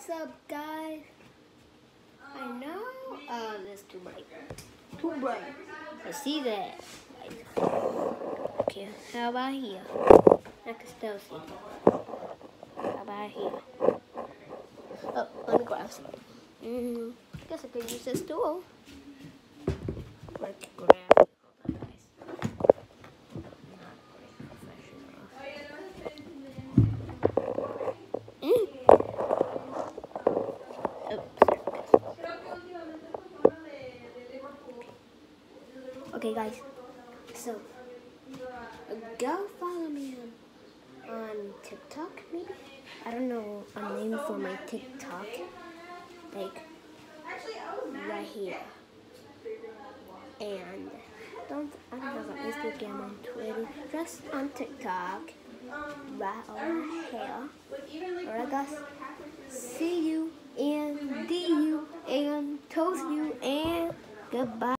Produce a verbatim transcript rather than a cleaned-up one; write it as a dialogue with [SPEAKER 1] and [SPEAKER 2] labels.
[SPEAKER 1] What's up, guys? I know. Oh, this is too bright. Too bright. I see that. Okay, how about here? I can still see. How about here? Oh, let me grab some. Mm, I guess I could use this tool. Let's grab it. Okay, guys, so go follow me on, on TikTok, maybe? I don't know a name for my TikTok, like right here. And don't I don't have an Instagram on Twitter, just on TikTok, right over here. Alright, guys, see you and D you and toast you and goodbye.